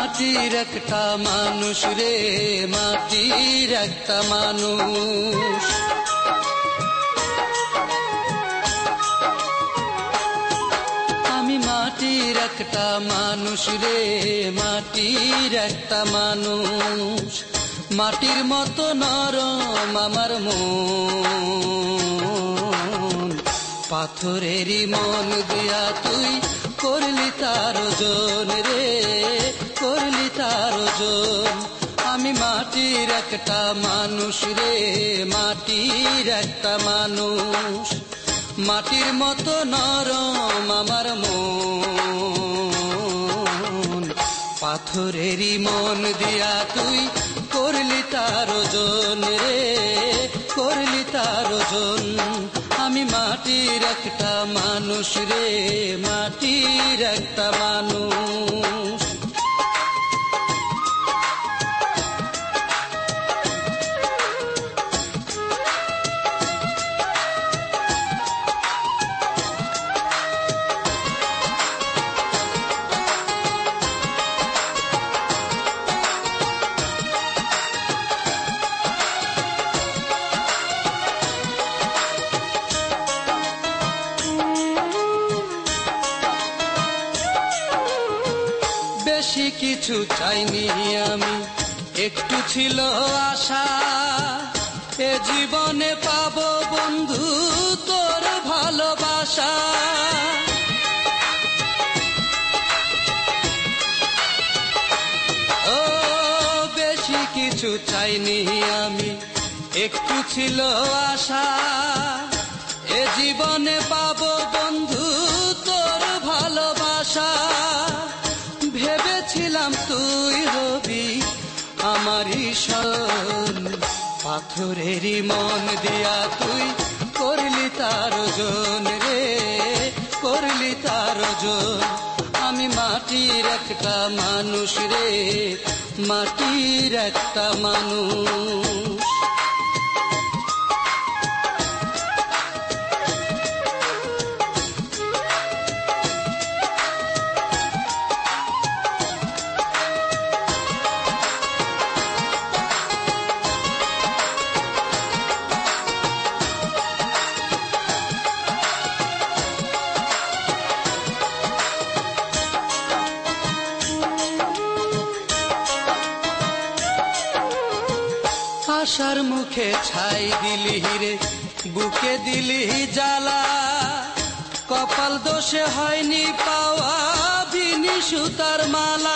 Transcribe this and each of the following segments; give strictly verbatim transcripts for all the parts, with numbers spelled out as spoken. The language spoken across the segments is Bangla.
মাটির একটা মানুষ রে, মাটির একটা মানুষ। আমি মাটির একটা মানুষ রে, মাটির একটা মানুষ। মাটির মতো নরম আমার মন, পাথরেরই মন দিয়া তুই করলি তার ওজন রে, করলি তার ওজন। আমি মাটির একটা মানুষ রে, মাটির একটা মানুষ। মাটির মতো নরম আমার মন, পাথরেরই মন দিয়া তুই করলি তার ওজন রে, করলি তার ওজন। আমি মাটির একটা মানুষ রে, মাটির একটা মানুষ। বেশি কিছু চাইনি আমি, একটু ছিল আশা, এ জীবনে পাবো বন্ধু তোর ভালোবাসা। ও বেশি কিছু চাইনি আমি, একটু ছিল আশা, এ জীবনে পাবো বন্ধু তোর ভালোবাসা। ভেবেছিলাম তুই হবি আমার ঈশান, পাথরেরই মন দিয়া তুই করলি তার ওজন রে, করলি তার ওজন। আমি মাটির একটা মানুষ রে, মাটির একটা মানুষ। আশার মুখে ছাই দিলি রে, বুকে দিলি জ্বালা, কপাল দোষে হয়নি পাওয়া বিনি সুতার মালা।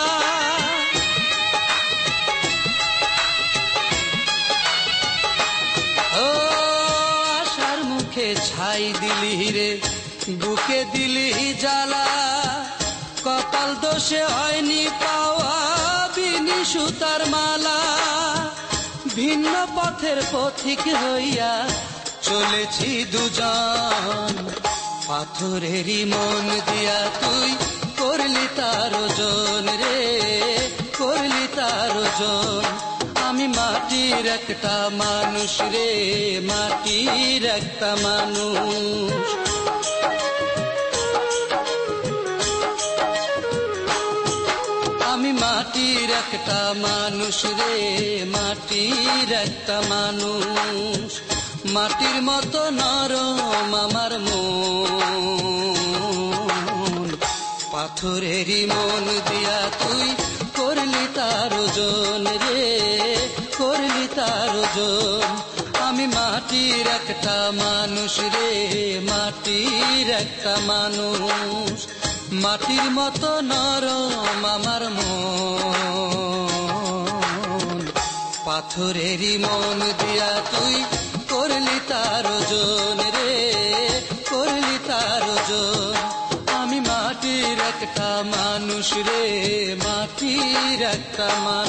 ও আশার মুখে ছাই দিলি রে, বুকে দিলি জ্বালা, কপাল দোষে হয়নি পাওয়া বিনি সুতার মালা। ভিন্ন পথের পথিক হইয়া চলেছি দুজন, পাথরেরই মন দিয়া তুই করলি তার ওজন রে, করলি তার ওজন। আমি মাটির একটা মানুষ রে, মাটির একটা মানুষ। আমি মাটির একটা মানুষ রে, মাটির একটা মানুষ। মাটির মতো নরম আমার মন, পাথরেরই মন দিয়া তুই করলি তার ওজন রে, করলি তার ওজন। আমি মাটির একটা মানুষ রে, মাটির একটা মানুষ। মাটির মতো নরম আমার মন, পাথরেরই মন দিয়া তুই করলি তার ওজন রে, করলি তার ওজন। আমি মাটির একটা মানুষ রে, মাটির একটা মানুষ।